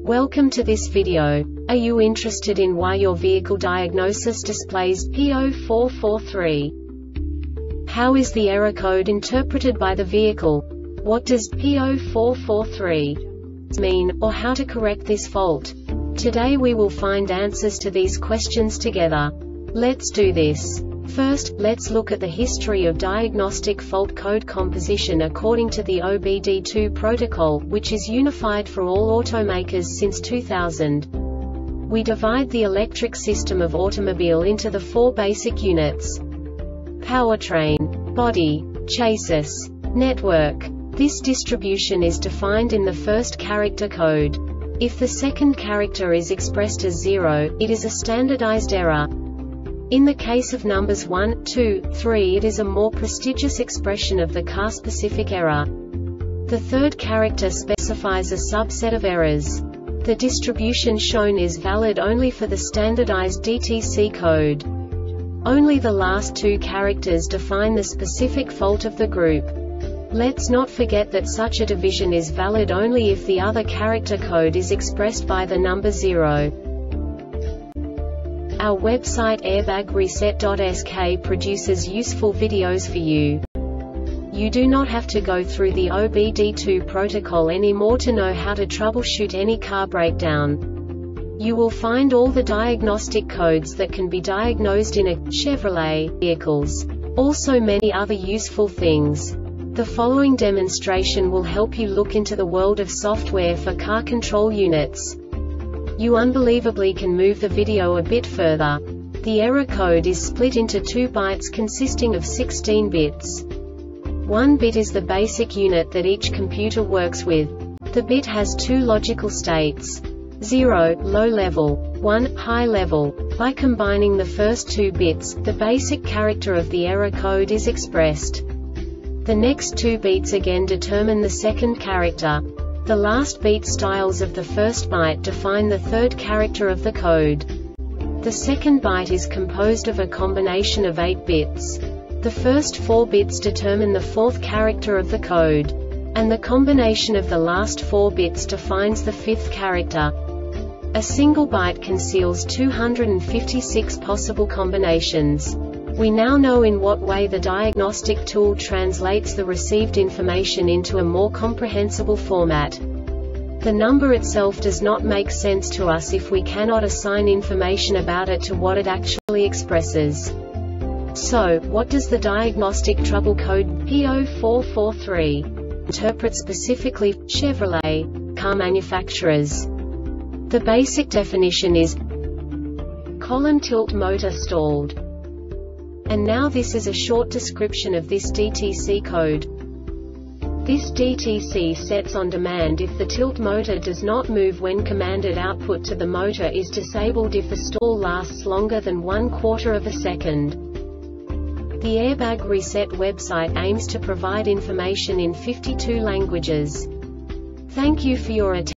Welcome to this video. Are you interested in why your vehicle diagnosis displays P0443? How is the error code interpreted by the vehicle? What does P0443 mean, or how to correct this fault? Today we will find answers to these questions together. Let's do this. First, let's look at the history of diagnostic fault code composition according to the OBD2 protocol, which is unified for all automakers since 2000. We divide the electric system of automobile into the four basic units: powertrain, body, chassis, network. This distribution is defined in the first character code. If the second character is expressed as 0, it is a standardized error. In the case of numbers 1, 2, 3, it is a more prestigious expression of the car-specific error. The third character specifies a subset of errors. The distribution shown is valid only for the standardized DTC code. Only the last two characters define the specific fault of the group. Let's not forget that such a division is valid only if the other character code is expressed by the number 0. Our website airbagreset.sk produces useful videos for you. You do not have to go through the OBD2 protocol anymore to know how to troubleshoot any car breakdown. You will find all the diagnostic codes that can be diagnosed in a Chevrolet vehicles. Also many other useful things. The following demonstration will help you look into the world of software for car control units. You unbelievably can move the video a bit further. The error code is split into 2 bytes consisting of 16 bits. 1 bit is the basic unit that each computer works with. The bit has 2 logical states: 0, low level, 1, high level. By combining the first 2 bits, the basic character of the error code is expressed. The next 2 beats again determine the second character. The last beat styles of the first byte define the third character of the code. The second byte is composed of a combination of 8 bits. The first 4 bits determine the fourth character of the code. And the combination of the last 4 bits defines the fifth character. A single byte conceals 256 possible combinations. We now know in what way the diagnostic tool translates the received information into a more comprehensible format. The number itself does not make sense to us if we cannot assign information about it to what it actually expresses. So, what does the diagnostic trouble code P0443 interpret specifically for Chevrolet car manufacturers? The basic definition is: tilt motor stalled. And now this is a short description of this DTC code. This DTC sets on demand if the tilt motor does not move when commanded. Output to the motor is disabled if the stall lasts longer than 1/4 of a second. The Airbag Reset website aims to provide information in 52 languages. Thank you for your attention.